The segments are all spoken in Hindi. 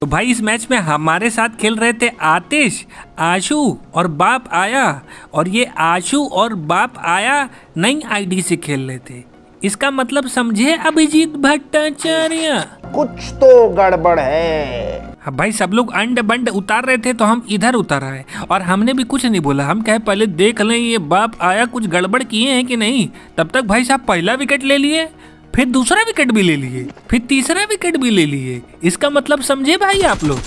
तो भाई इस मैच में हमारे साथ खेल रहे थे आतिश, आशु और बाप आया। और ये आशु और बाप आया नई आईडी से खेल रहे थे। इसका मतलब समझे अभिजीत भट्टाचार्य, कुछ तो गड़बड़ है। हाँ भाई, सब लोग अंड बंड उतार रहे थे तो हम इधर उतार आए और हमने भी कुछ नहीं बोला। हम कहे पहले देख लें ये बाप आया कुछ गड़बड़ किए हैं कि नहीं। तब तक भाई साहब पहला विकेट ले लिए, फिर दूसरा विकेट भी ले लिए, फिर तीसरा विकेट भी ले लिए। इसका मतलब समझे भाई आप लोग?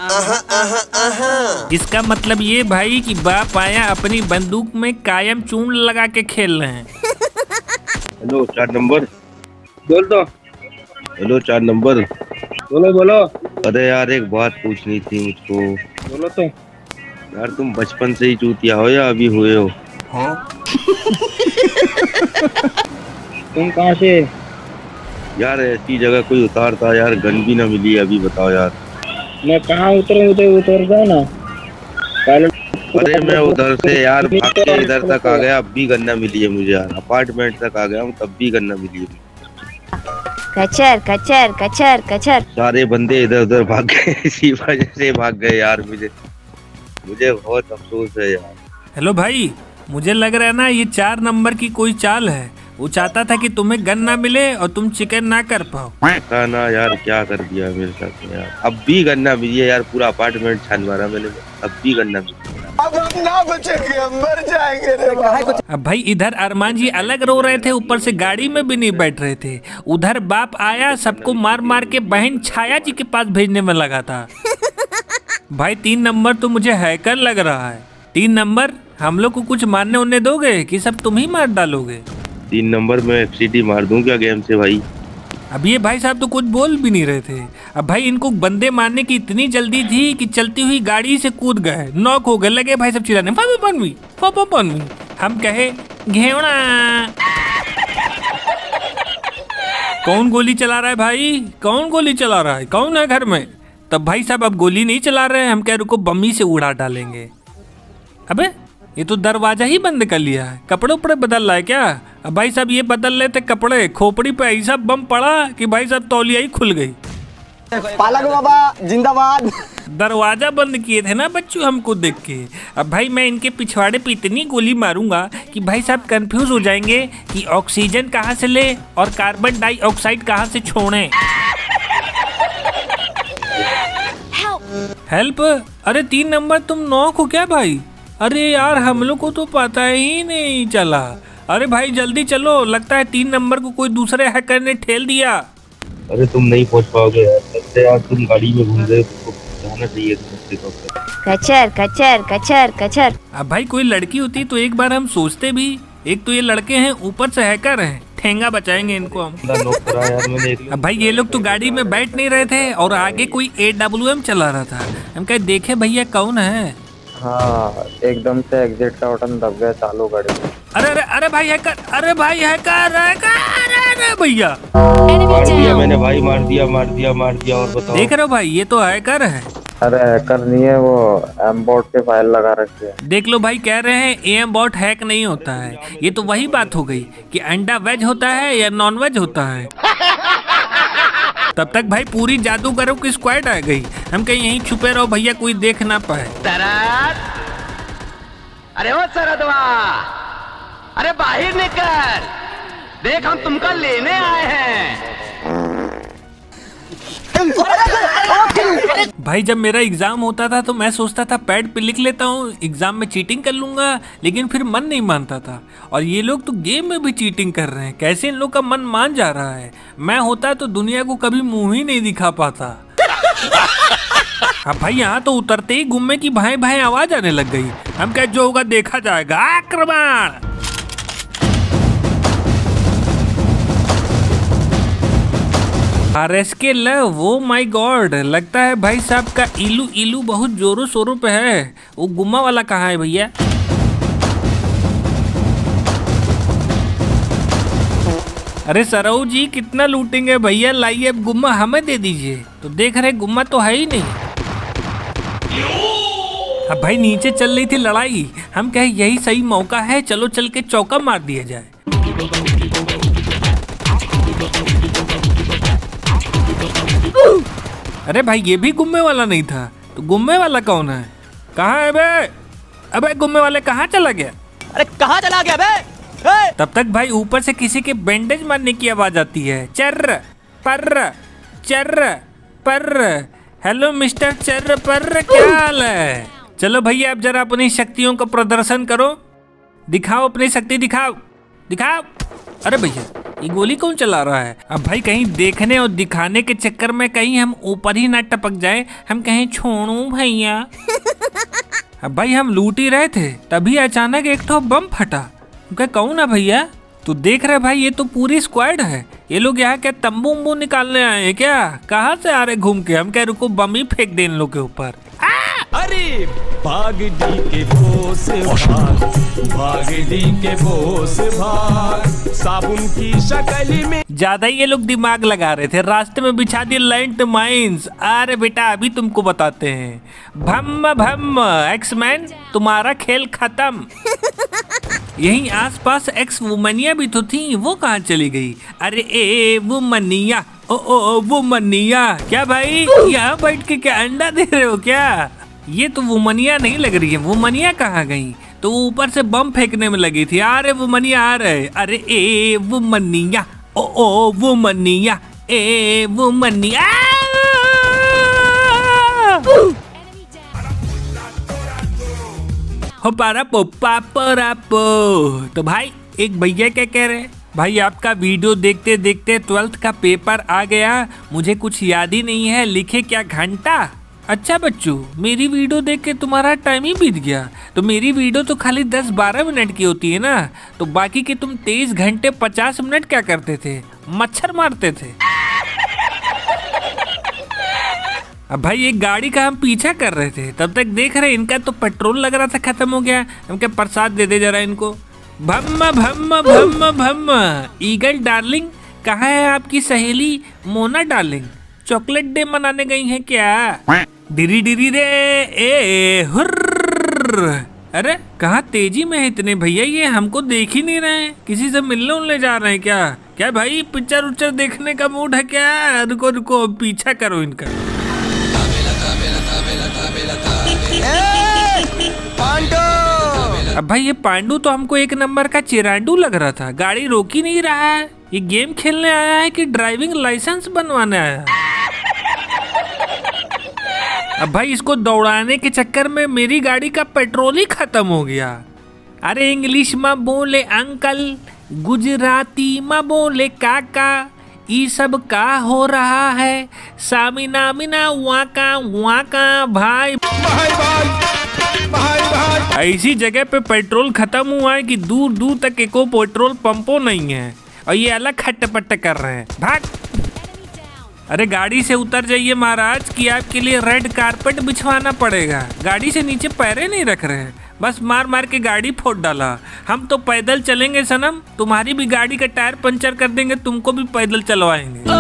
इसका मतलब ये भाई कि बाप आया अपनी बंदूक में कायम चून लगा के खेल रहे हैं। हेलो 4 नंबर बोल दो। हेलो 4 नंबर बोलो बोलो। अरे यार एक बात पूछनी थी मुझको। बोलो तो। यार तुम बचपन से ही चूतिया हो या अभी हुए हो? हाँ। तुम कहाँ से? यार ऐसी जगह कोई उतारता यार, गन भी ना मिली अभी, बताओ यार। मैं कहाँ उतरूँ? उतर जाओ ना पहले। अरे मैं उधर से यार भाग के इधर तक आ गया, अब भी गन्ना मिली है मुझे यार। अपार्टमेंट तक आ गया हूँ तब भी गन्ना मिली है। कचर कचर कचर कचर। सारे बंदे इधर उधर भाग गए, इसी वजह से भाग गए यार। मुझे बहुत अफसोस है यार। हेलो भाई, मुझे लग रहा है ना ये 4 नंबर की कोई चाल है। वो चाहता था कि तुम्हें गन ना मिले और तुम चिकन ना कर पाओ। पता ना यार क्या कर दिया मेरे साथ यार। अब भी गन्ना मिली है यार, पूरा अपार्टमेंट छान मारा मैंने, अब भी गन्ना मिली। अब हम ना बचेंगे, हम मर जाएंगे रे। अब भाई इधर अरमान जी अलग रो रहे थे, ऊपर से गाड़ी में भी नहीं बैठ रहे थे। उधर बाप आया सबको मार मार के बहन छाया जी के पास भेजने में लगा था। भाई 3 नंबर तो मुझे हैकर लग रहा है। 3 नंबर हम लोग को कुछ मारने उन्ने दोगे कि सब तुम ही मार डालोगे? 3 नंबर में एफसीडी मार दूं क्या गेम से भाई? अब ये भाई साहब तो कुछ बोल भी नहीं रहे थे। अब भाई इनको बंदे मारने की इतनी जल्दी थी कि चलती हुई गाड़ी से कूद गए, नॉक हो गए, लगे भाई सब चिल्लाने पापा। हम कहे घेवड़ा। कौन गोली चला रहा है भाई? कौन गोली चला रहा है? कौन है घर में? तब भाई साहब अब गोली नहीं चला रहे हैं, हम कह रुको बम्मी से उड़ा डालेंगे। अबे ये तो दरवाजा ही बंद कर लिया है। कपड़े उपड़े बदल रहा है क्या? अब भाई साहब ये बदल लेते कपड़े, खोपड़ी पे ऐसा बम पड़ा कि भाई साहब तौलिया ही खुल गई। पालक बाबा जिंदाबाद। दरवाजा बंद किए थे ना बच्चों हमको देख के। अब भाई मैं इनके पिछवाड़े पे इतनी गोली मारूंगा कि भाई साहब कंफ्यूज हो जाएंगे कि ऑक्सीजन कहाँ से ले और कार्बन डाइऑक्साइड कहाँ से छोड़े। हेल्प। अरे 3 नंबर तुम नॉक हो क्या भाई? अरे यार हम लोग को तो पता ही नहीं चला। अरे भाई जल्दी चलो, लगता है 3 नंबर को कोई दूसरे हैकर ने ठेल दिया। अरे तुम नहीं पहुंच पाओगे यार, तुम गाड़ी में घूम रहे हो, तुमको जाना चाहिए तुम। कचर कचर कचर कचर। अब भाई कोई लड़की होती तो एक बार हम सोचते भी। एक तो ये लड़के हैं, ऊपर से हैकर हैं, ठेंगा बचाएंगे इनको हम। अब भाई ये लोग तो गाड़ी में बैठ नहीं रहे थे और आगे कोई AWM चला रहा था। हम कहे देखे भैया कौन है? हाँ एकदम से एग्जिट का बटन दब गया, चालू गाड़ी। अरे अरे अरे भाई हैकर, अरे भाई हैकर, अरे भैया मार दिया मैंने भाई, मार दिया। और बताओ। देख रहे हो भाई ये तो हैकर है। अरे हैकर नहीं है, वो एम-बॉट के फाइल लगा रखी है। देख लो भाई, कह रहे हैं एम-बॉट हैक नहीं होता है। ये तो वही बात हो गई कि अंडा वेज होता है या नॉन वेज होता है। तब तक भाई पूरी जादूगरों की स्क्वाड आ गई। हम कहीं यहीं छुपे रहो भैया, कोई देख ना पाए। अरे ओ सरदवा, अरे बाहर निकल, देख हम तुमको लेने आए हैं। भाई जब मेरा एग्जाम होता था तो मैं सोचता था पैड पे लिख लेता हूँ, एग्जाम में चीटिंग कर लूंगा, लेकिन फिर मन नहीं मानता था। और ये लोग तो गेम में भी चीटिंग कर रहे हैं। कैसे इन लोग का मन मान जा रहा है? मैं होता तो दुनिया को कभी मुंह ही नहीं दिखा पाता। अब भाई यहाँ तो उतरते ही गुम्मे की भाई भाई आवाज आने लग गई। हम क्या जो होगा देखा जाएगा। आक्रमण। RSK लव, वो माय गॉड, लगता है भाई साहब का इलू इलू बहुत जोरों शोरों पे है। वो गुम्मा वाला कहाँ है भैया? अरे सरऊ जी कितना लूटेंगे भैया, लाइए अब गुम्मा हमें दे दीजिए। तो देख रहे गुम्मा तो है ही नहीं। अब भाई नीचे चल रही थी लड़ाई, हम कहे यही सही मौका है, चलो चल के चौका मार दिया जाए। अरे भाई ये भी गुम्मे वाला नहीं था, तो गुम्मे वाला कौन है? कहाँ है बे? अबे गुम्मे वाले कहाँ चला गया? अरे कहाँ चला गया बे? तब तक भाई ऊपर से किसी के बैंडेज मारने की आवाज आती है। चर्र पर्र चर्र पर्र। हेलो मिस्टर चर्र पर्र, क्या हाल है? चलो भैया अब जरा अपनी शक्तियों का प्रदर्शन करो, दिखाओ अपनी शक्ति, दिखाओ दिखाओ। अरे भैया ये गोली कौन चला रहा है? अब भाई कहीं देखने और दिखाने के चक्कर में कहीं हम ऊपर ही ना टपक जाए, हम कहीं छोड़ू भैया। अब भाई हम लूट ही रहे थे, तभी अचानक एक ठो बम फटा। क्या कौन है भैया? तो देख रहे भाई ये तो पूरी स्क्वाड है। ये लोग यहाँ क्या तंबू उम्बू निकालने आए हैं क्या? कहाँ से आ रहे घूम के? हम कह रुको बम ही फेंक दे इन लोग के ऊपर। अरे भाग डी के बोस भाग, भाग डी के बोस भाग, साबुन की शक्ल में। ज्यादा ही ये लोग दिमाग लगा रहे थे, रास्ते में बिछा दिए लैंड माइंस। अरे बेटा अभी तुमको बताते हैं। भम भम एक्समैन, तुम्हारा खेल खत्म। यहीं आसपास एक्स वुमनिया भी तो थी, वो कहाँ चली गई? अरे ए वुमनिया, ओ वुमनिया। क्या भाई यहाँ बैठ के क्या अंडा दे रहे हो क्या? ये तो वुमनिया नहीं लग रही है, वुमनिया कहाँ गई? तो ऊपर से बम फेंकने में लगी थी। अरे वुमनिया आ रहे। अरे ए वुमनिया, ओ वुमनिया, ए वुमनिया। हो पारा पोपा परापो। तो भाई एक भैया क्या कह रहे? भाई आपका वीडियो देखते देखते 12th का पेपर आ गया, मुझे कुछ याद ही नहीं है, लिखे क्या घंटा। अच्छा बच्चों, मेरी वीडियो देख के तुम्हारा टाइम ही बीत गया। तो मेरी वीडियो तो खाली 10-12 मिनट की होती है ना, तो बाकी के तुम 23 घंटे 50 मिनट क्या करते थे? मच्छर मारते थे। अब भाई एक गाड़ी का हम पीछा कर रहे थे, तब तक देख रहे इनका तो पेट्रोल लग रहा था खत्म हो गया। हम क्या प्रसाद दे दे जरा इनको। भम्म भम्म भम्म भम्म। ईगल डार्लिंग, कहाँ है आपकी सहेली मोना डार्लिंग? चॉकलेट डे मनाने गई हैं क्या? डिरी डिरी रे ए हुर्र। अरे कहाँ तेजी में है इतने भैया, ये हमको देख ही नहीं रहे हैं। किसी से मिलने उलने जा रहे हैं क्या? क्या भाई पिक्चर उच्चर देखने का मूड है क्या? रुको रुको पीछा करो इनका। अब भाई ये पांडू तो हमको एक नंबर का चिरांडू लग रहा था, गाड़ी रोक ही नहीं रहा है। ये गेम खेलने आया है कि ड्राइविंग लाइसेंस बनवाने आया है? अब भाई इसको दौड़ाने के चक्कर में मेरी गाड़ी का पेट्रोल ही खत्म हो गया। अरे इंग्लिश में बोले अंकल, गुजराती में बोले काका, ये सब का हो रहा है? सामिना मिना वाका वाका भाई। ऐसी जगह पे पेट्रोल खत्म हुआ है कि दूर दूर तक एको पेट्रोल पंपो नहीं है, और ये अलग खट्टे-पट्टे कर रहे हैं। भाग। अरे गाड़ी से उतर जाइए महाराज, कि आपके लिए रेड कारपेट बिछवाना पड़ेगा। गाड़ी से नीचे पैरे नहीं रख रहे हैं, बस मार मार के गाड़ी फोड़ डाला। हम तो पैदल चलेंगे सनम, तुम्हारी भी गाड़ी का टायर पंचर कर देंगे, तुमको भी पैदल चलवाएंगे।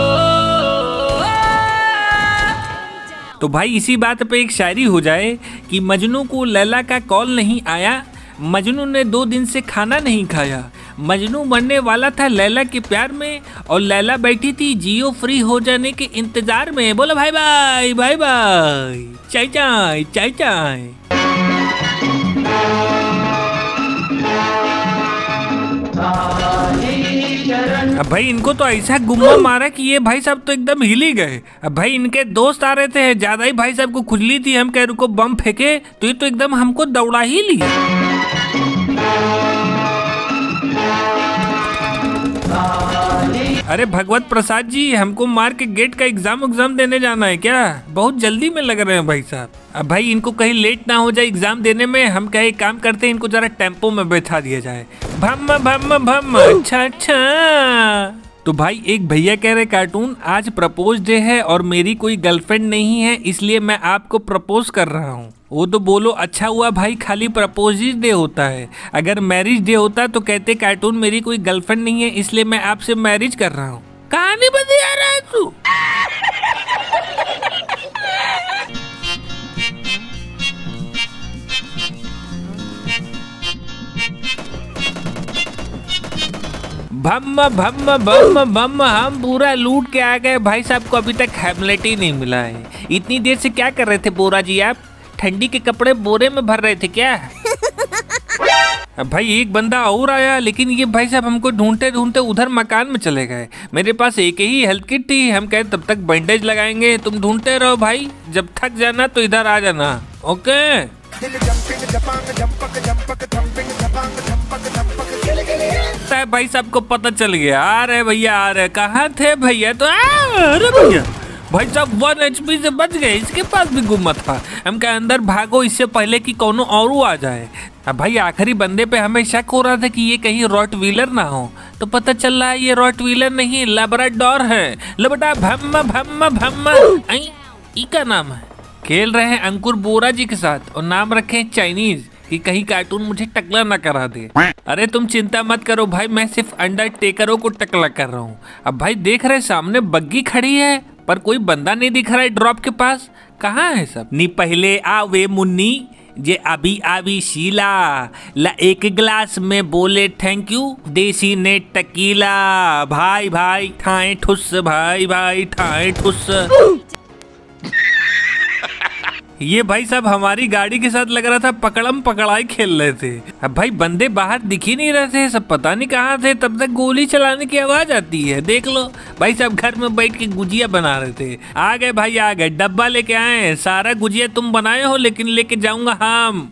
तो भाई इसी बात पे एक शायरी हो जाए कि मजनू को लैला का कॉल नहीं आया, मजनू ने 2 दिन से खाना नहीं खाया। मजनू मरने वाला था लैला के प्यार में, और लैला बैठी थी जियो फ्री हो जाने के इंतजार में। बोलो भाई बाय बाय बाय, चाय चाय चाय चाय। अब भाई इनको तो ऐसा गुम्मा मारा कि ये भाई साहब तो एकदम हिल ही गए। अब भाई इनके दोस्त आ रहे थे, ज्यादा ही भाई साहब को खुजली थी। हम कह रुको बम फेंके, तो ये तो एकदम हमको दौड़ा ही ली। अरे भगवत प्रसाद जी, हमको मार के गेट का एग्जाम देने जाना है क्या? बहुत जल्दी में लग रहे हैं भाई साहब। अब भाई इनको कहीं लेट ना हो जाए एग्जाम देने में, हम कहीं काम करते हैं, इनको जरा टेम्पो में बैठा दिया जाए। भम भम भम। अच्छा अच्छा। तो भाई एक भैया कह रहे कार्टून, आज प्रपोज डे है और मेरी कोई गर्लफ्रेंड नहीं है, इसलिए मैं आपको प्रपोज कर रहा हूँ। वो तो बोलो अच्छा हुआ भाई, खाली प्रपोज डे होता है। अगर मैरिज डे होता तो कहते कार्टून मेरी कोई गर्लफ्रेंड नहीं है, इसलिए मैं आपसे मैरिज कर रहा हूँ। कहानी बता रहा है तू। भम भम भम भम, हम पूरा लूट के आ गए। भाई साहब को अभी तक हेमलेट ही नहीं मिला है। इतनी देर से क्या कर रहे थे बोरा जी आप? ठंडी के कपड़े बोरे में भर रहे थे क्या? अब भाई एक बंदा और आया, लेकिन ये भाई साहब हमको ढूंढते ढूंढते उधर मकान में चले गए। मेरे पास एक ही हेल्थ किट थी, हम कहे तब तक बैंडेज लगाएंगे, तुम ढूंढते रहो भाई, जब थक जाना तो इधर आ जाना। ओके भाई साहब को पता चल गया। आ रहे भैया आ रहे। कहाँ थे भैया? तो अरे भैया भाई साहब 1 HP से बच गए, इसके पास भी गुम्मत था। हम क्या अंदर भागो इससे पहले कि कोनो और आ जाए। अब भाई आखिरी बंदे पे हमें शक हो रहा था कि ये कहीं रॉटवीलर ना हो, तो पता चल रहा है ये रॉटवीलर नहीं लैब्राडोर है। लबटा भम्मा भम्मा भम्मा ई का नाम है। खेल रहे हैं अंकुर बोरा जी के साथ और नाम रखे चाइनीज कि कहीं कार्टून मुझे टकला ना करा दे। अरे तुम चिंता मत करो भाई, मैं सिर्फ अंडरटेकरों को टकला कर रहा हूँ। अब भाई देख रहे सामने बग्गी खड़ी है पर कोई बंदा नहीं दिख रहा है ड्रॉप के पास। कहाँ है सब? नी पहले आवे मुन्नी जे अभी आवी शीला, ला एक गिलास में बोले थैंक यू देसी ने टकीला। भाई भाई ठाए ठुस, भाई भाई ठाए ठुस। ये भाई साहब हमारी गाड़ी के साथ लग रहा था पकड़म पकड़ाई खेल रहे थे। अब भाई बंदे बाहर दिख ही नहीं रहे थे, सब पता नहीं कहाँ थे। तब तक गोली चलाने की आवाज आती है। देख लो भाई साहब घर में बैठ के गुजिया बना रहे थे। आ गए भाई आ गए, डब्बा लेके आए। सारा गुजिया तुम बनाए हो लेकिन लेके जाऊंगा हम।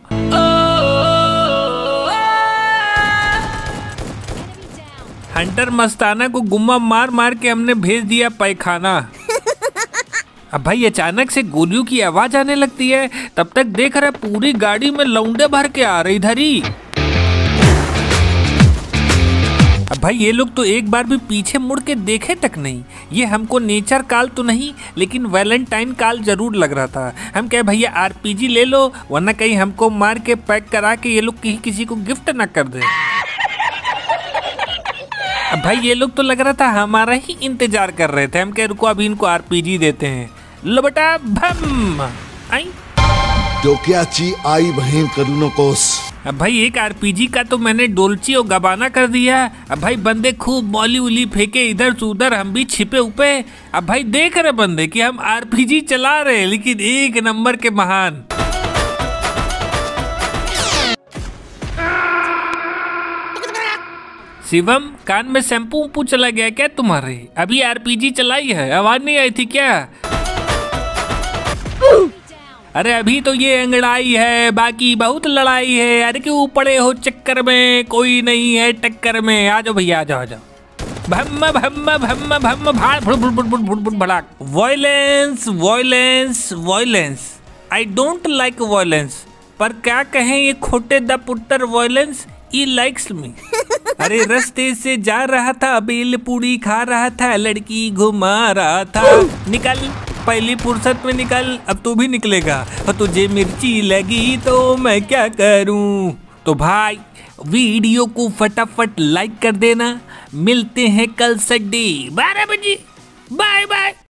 हंटर मस्ताना को गुम्मा मार मार के हमने भेज दिया पैखाना। अब भाई अचानक से गोलियों की आवाज आने लगती है, तब तक देख रहे पूरी गाड़ी में लौंडे भर के आ रही इधर ही। अब भाई ये लोग तो एक बार भी पीछे मुड़ के देखे तक नहीं। ये हमको नेचर काल तो नहीं लेकिन वैलेंटाइन काल जरूर लग रहा था। हम कहे भैया RPG ले लो वरना कहीं हमको मार के पैक करा के ये लोग किसी को गिफ्ट ना कर दे। अब भाई ये लोग तो लग रहा था हमारा ही इंतजार कर रहे थे। हम कह रुको अभी इनको RPG देते हैं। लो बेटा भम आई डोक्याची आई बहन करूनो कोस। अब भाई एक RPG का तो मैंने डोलची और गबाना कर दिया। अब भाई बंदे खूब मौली उली फेंके इधर से उधर, हम भी छिपे उपे। अब भाई देख रहे बंदे कि हम RPG चला रहे लेकिन एक नंबर के महान। शिवम कान में शैम्पू उम्पू चला गया क्या तुम्हारे? अभी RPG चलाई है, आवाज नहीं आई थी क्या? अरे अभी तो ये अंगड़ाई है, बाकी बहुत लड़ाई है। अरे क्यों पड़े हो चक्कर में, कोई नहीं है टक्कर में। आ जाओ भैया आ जाओ आ जाओ। भम्मा भम्मा भम्मा भम्मा भाड़ भुड़ भुड़ भुड़ भुड़ भुड़ भड़ाक। Violence violence violence, I don't like violence, पर क्या कहें ये खोटे द पुट्टर वॉयलेंस ही लाइक्स मी। अरे रास्ते से जा रहा था, बेल पूरी खा रहा था, लड़की घुमा रहा था। निकल पहली फुर्सत में निकल, अब तू भी निकलेगा। और तुझे मिर्ची लगी तो मैं क्या करूं? तो भाई वीडियो को फटाफट लाइक कर देना। मिलते हैं कल संडे 12 बजे। Bye bye.